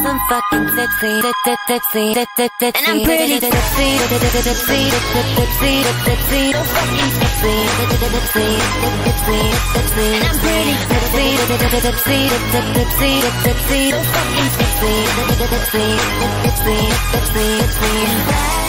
I'm fucking tipsy, tipsy, tipsy, and I'm pretty tipsy, tipsy, tipsy, tipsy, so fucking tipsy, tipsy, tipsy, tipsy, and I'm pretty tipsy, tipsy, tipsy, tipsy, so fucking tipsy, tipsy, tipsy, tipsy, tipsy.